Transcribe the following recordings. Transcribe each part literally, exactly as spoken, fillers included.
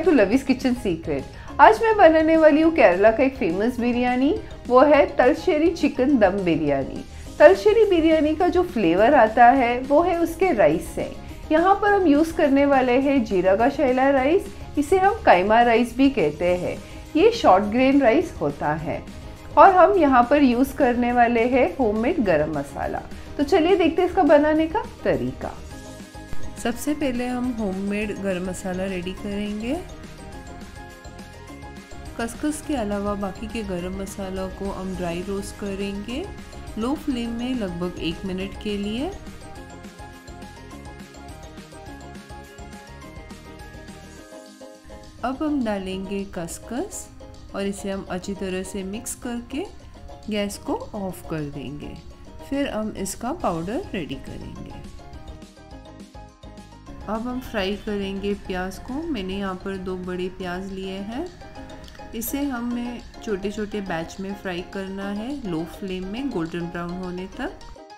Back to Lovey's kitchen secret. आज मैं बनाने वाली हूँ केरला का एक फेमस बिरयानी, वो है तलश्शेरी चिकन दम बिरयानी। तलश्शेरी बिरयानी का जो फ्लेवर आता है वो है उसके राइस से। यहाँ पर हम यूज़ करने वाले हैं जीरा का शैला राइस, इसे हम काइमा राइस भी कहते हैं। ये शॉर्ट ग्रेन राइस होता है। और हम यहाँ पर यूज़ करने वाले हैं होममेड गरम मसाला। तो चलिए देखते हैं इसका बनाने का तरीका। सबसे पहले हम होममेड गरम मसाला रेडी करेंगे। खसखस के अलावा बाकी के गरम मसाला को हम ड्राई रोस्ट करेंगे लो फ्लेम में लगभग एक मिनट के लिए। अब हम डालेंगे खसखस और इसे हम अच्छी तरह से मिक्स करके गैस को ऑफ कर देंगे। फिर हम इसका पाउडर रेडी करेंगे। अब हम फ्राई करेंगे प्याज को। मैंने यहाँ पर दो बड़े प्याज लिए हैं। इसे हमें छोटे छोटे बैच में फ्राई करना है लो फ्लेम में गोल्डन ब्राउन होने तक।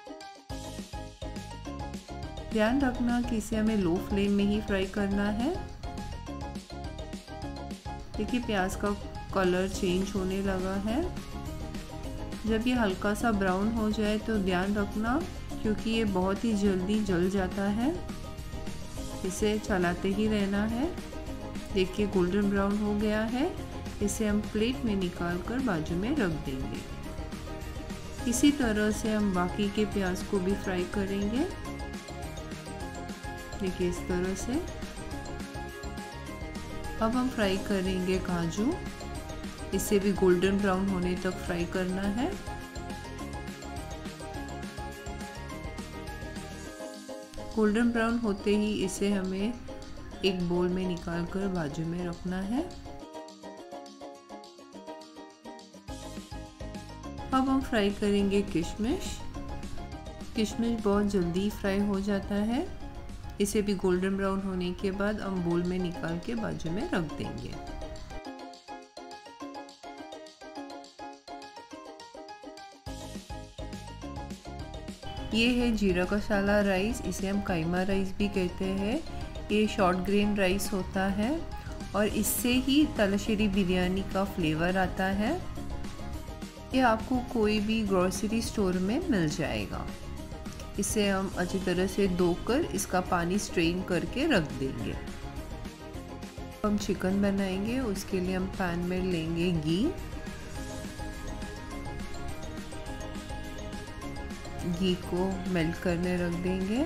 ध्यान रखना कि इसे हमें लो फ्लेम में ही फ्राई करना है। देखिए प्याज का कलर चेंज होने लगा है। जब ये हल्का सा ब्राउन हो जाए तो ध्यान रखना, क्योंकि ये बहुत ही जल्दी जल जाता है। इसे चलाते ही रहना है। देखिए गोल्डन ब्राउन हो गया है। इसे हम प्लेट में निकाल कर बाजू में रख देंगे। इसी तरह से हम बाकी के प्याज को भी फ्राई करेंगे। देखिए इस तरह से। अब हम फ्राई करेंगे काजू। इसे भी गोल्डन ब्राउन होने तक फ्राई करना है। गोल्डन ब्राउन होते ही इसे हमें एक बोल में निकाल कर बाजू में रखना है। अब हम फ्राई करेंगे किशमिश। किशमिश बहुत जल्दी फ्राई हो जाता है। इसे भी गोल्डन ब्राउन होने के बाद हम बोल में निकाल के बाजू में रख देंगे। ये है जीरा का शैला राइस, इसे हम काइमा राइस भी कहते हैं। ये शॉर्ट ग्रेन राइस होता है और इससे ही तलश्शेरी बिरयानी का फ्लेवर आता है। ये आपको कोई भी ग्रोसरी स्टोर में मिल जाएगा। इसे हम अच्छी तरह से धोकर इसका पानी स्ट्रेन करके रख देंगे। हम चिकन बनाएंगे, उसके लिए हम पैन में लेंगे घी। घी को मेल्ट करने रख देंगे।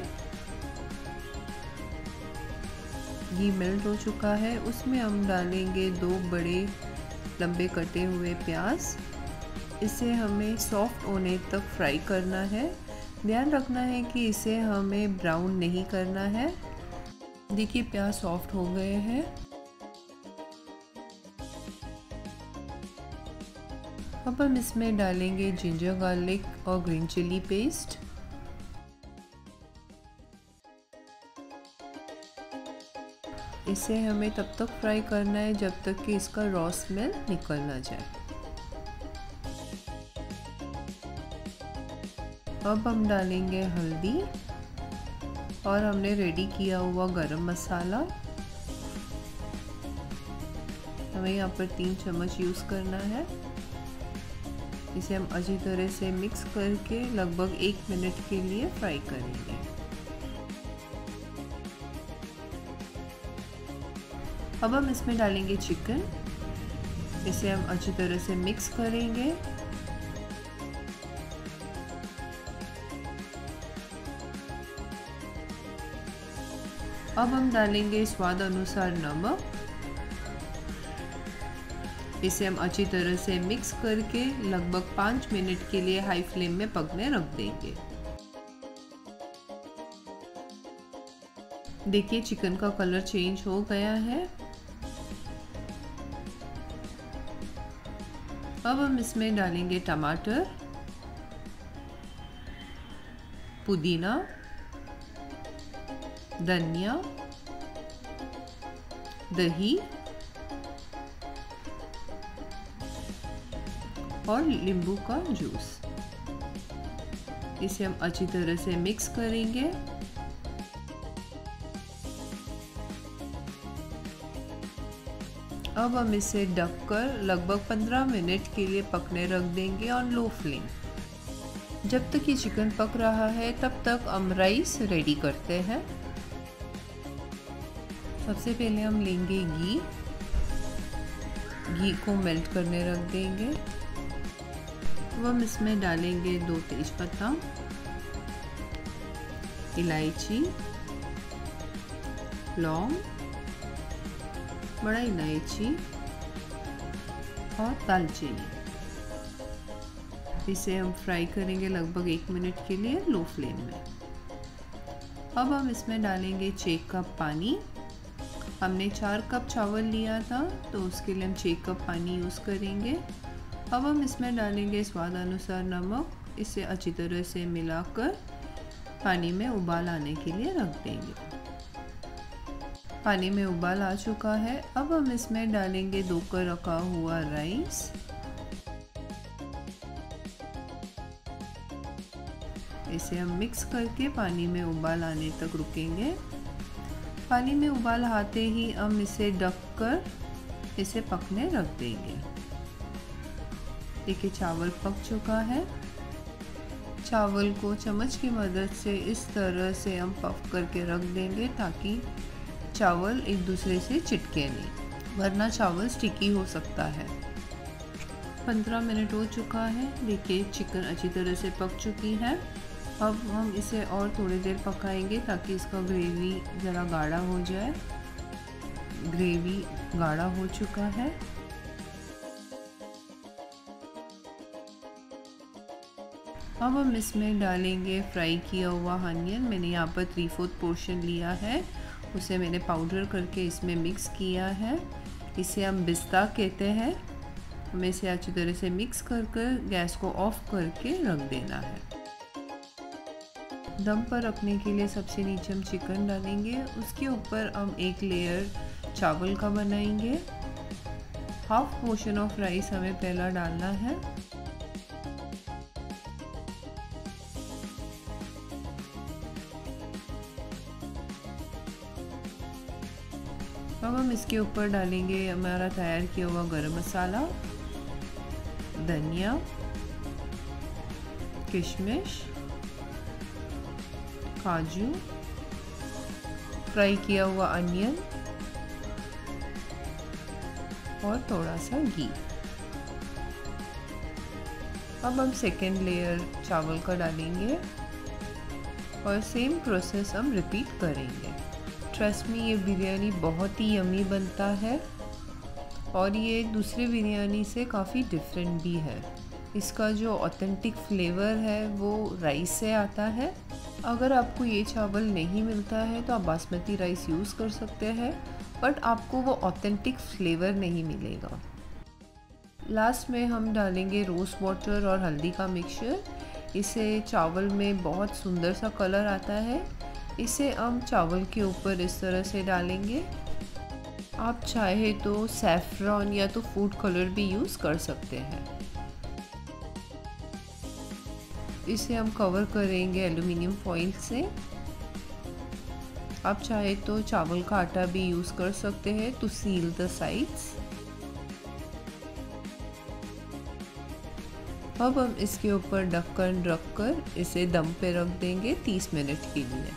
घी मेल्ट हो चुका है, उसमें हम डालेंगे दो बड़े लंबे कटे हुए प्याज। इसे हमें सॉफ्ट होने तक फ्राई करना है। ध्यान रखना है कि इसे हमें ब्राउन नहीं करना है। देखिए प्याज सॉफ्ट हो गए हैं। अब हम इसमें डालेंगे जिंजर गार्लिक और ग्रीन चिली पेस्ट। इसे हमें तब तक फ्राई करना है जब तक कि इसका रॉ स्मेल निकल ना जाए। अब हम डालेंगे हल्दी और हमने रेडी किया हुआ गरम मसाला। हमें यहाँ पर तीन चम्मच यूज़ करना है। इसे हम अच्छी तरह से मिक्स करके लगभग एक मिनट के लिए फ्राई करेंगे। अब हम इसमें डालेंगे चिकन। इसे हम अच्छी तरह से मिक्स करेंगे। अब हम डालेंगे स्वाद अनुसार नमक। इसे हम अच्छी तरह से मिक्स करके लगभग पाँच मिनट के लिए हाई फ्लेम में पकने रख देंगे। देखिए चिकन का कलर चेंज हो गया है। अब हम इसमें डालेंगे टमाटर, पुदीना, धनिया, दही और नींबू का जूस। इसे हम अच्छी तरह से मिक्स करेंगे। अब हम इसे ढक कर लगभग पंद्रह मिनट के लिए पकने रख देंगे ऑन लो फ्लेम। जब तक ये चिकन पक रहा है तब तक हम राइस रेडी करते हैं। सबसे पहले हम लेंगे घी घी को मेल्ट करने रख देंगे। अब हम इसमें डालेंगे दो तेजपत्ता, इलायची, लौंग, बड़ा इलायची और दालचीनी। इसे हम फ्राई करेंगे लगभग एक मिनट के लिए लो फ्लेम में। अब हम इसमें डालेंगे छः कप पानी। हमने चार कप चावल लिया था तो उसके लिए हम छः कप पानी यूज़ करेंगे। अब हम इसमें डालेंगे स्वाद अनुसार नमक। इसे अच्छी तरह से मिलाकर पानी में उबाल आने के लिए रख देंगे। पानी में उबाल आ चुका है। अब हम इसमें डालेंगे धोकर रखा हुआ राइस। इसे हम मिक्स करके पानी में उबाल आने तक रुकेंगे। पानी में उबाल आते ही हम इसे ढक कर इसे पकने रख देंगे। देखिए चावल पक चुका है। चावल को चम्मच की मदद से इस तरह से हम पफ करके रख देंगे ताकि चावल एक दूसरे से चिपके नहीं, वरना चावल स्टिकी हो सकता है। पंद्रह मिनट हो चुका है। देखिए चिकन अच्छी तरह से पक चुकी है। अब हम इसे और थोड़ी देर पकाएंगे ताकि इसका ग्रेवी ज़रा गाढ़ा हो जाए। ग्रेवी गाढ़ा हो चुका है। अब हम इसमें डालेंगे फ्राई किया हुआ अनियन। मैंने यहाँ पर थ्री फोर्थ पोर्शन लिया है, उसे मैंने पाउडर करके इसमें मिक्स किया है। इसे हम बिस्ता कहते हैं। हमें इसे अच्छी तरह से मिक्स कर कर गैस को ऑफ करके रख देना है। दम पर रखने के लिए सबसे नीचे हम चिकन डालेंगे, उसके ऊपर हम एक लेयर चावल का बनाएंगे। हाफ पोर्शन ऑफ राइस हमें पहला डालना है। अब हम इसके ऊपर डालेंगे हमारा तैयार किया हुआ गरम मसाला, धनिया, किशमिश, काजू, फ्राई किया हुआ अनियन और थोड़ा सा घी। अब हम सेकेंड लेयर चावल का डालेंगे और सेम प्रोसेस हम रिपीट करेंगे। ट्रस्ट मी, ये बिरयानी बहुत ही यमी बनता है और ये दूसरे बिरयानी से काफ़ी डिफरेंट भी है। इसका जो ऑथेंटिक फ्लेवर है वो राइस से आता है। अगर आपको ये चावल नहीं मिलता है तो आप बासमती राइस यूज़ कर सकते हैं, बट आपको वो ऑथेंटिक फ्लेवर नहीं मिलेगा। लास्ट में हम डालेंगे रोज़ वाटर और हल्दी का मिक्सचर। इससे चावल में बहुत सुंदर सा कलर आता है। इसे हम चावल के ऊपर इस तरह से डालेंगे। आप चाहे तो सैफरॉन या तो फूड कलर भी यूज़ कर सकते हैं। इसे हम कवर करेंगे एल्युमिनियम फॉइल से। आप चाहे तो चावल का आटा भी यूज़ कर सकते हैं टू सील द साइड्स। अब हम इसके ऊपर ढक्कन रख कर इसे दम पे रख देंगे तीस मिनट के लिए।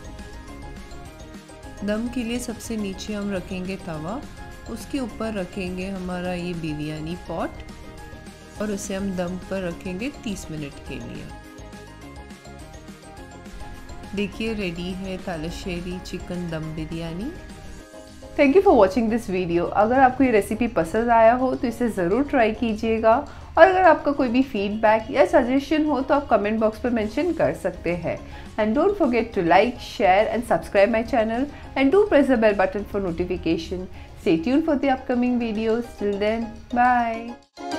दम के लिए सबसे नीचे हम रखेंगे तवा, उसके ऊपर रखेंगे हमारा ये बिरयानी पॉट और उसे हम दम पर रखेंगे तीस मिनट के लिए। देखिए रेडी है Thalassery chicken dum biryani. Thank you for watching this video. अगर आपको ये रेसिपी पसंद आया हो तो इसे ज़रूर ट्राई कीजिएगा और अगर आपका कोई भी फीडबैक या सजेशन हो तो आप कमेंट बॉक्स पर मेंशन कर सकते हैं। And don't forget to like, share and subscribe my channel and do press the bell button for notification. Stay tuned for the upcoming videos. Till then, bye.